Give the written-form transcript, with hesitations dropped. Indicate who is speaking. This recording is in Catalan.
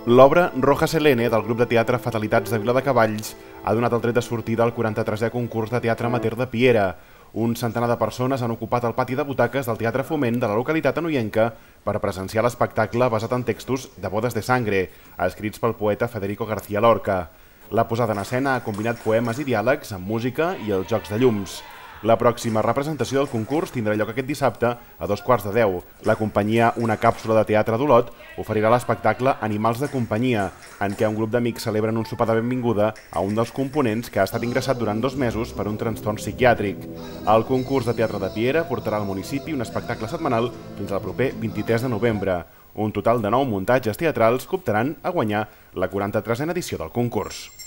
Speaker 1: L'obra Roja Selene del grup de teatre Fatalitats de Viladecavalls ha donat el tret de sortida al 43è concurs de teatre amateur de Piera. Un centenar de persones han ocupat el pati de butaques del Teatre Foment de la localitat anoienca per presenciar l'espectacle basat en textos de Bodes de Sangre, escrits pel poeta Federico García Lorca. La posada en escena ha combinat poemes i diàlegs amb música i els jocs de llums. La pròxima representació del concurs tindrà lloc aquest dissabte a 2:15. La companyia Una càpsula de teatre d'Olot oferirà l'espectacle Animals de companyia, en què un grup d'amics celebren un sopar de benvinguda a un dels components que ha estat ingressat durant 2 mesos per un trastorn psiquiàtric. El concurs de teatre de Piera portarà al municipi un espectacle setmanal fins al proper 23 de novembre. Un total de 9 muntatges teatrals que optaran a guanyar la 43a edició del concurs.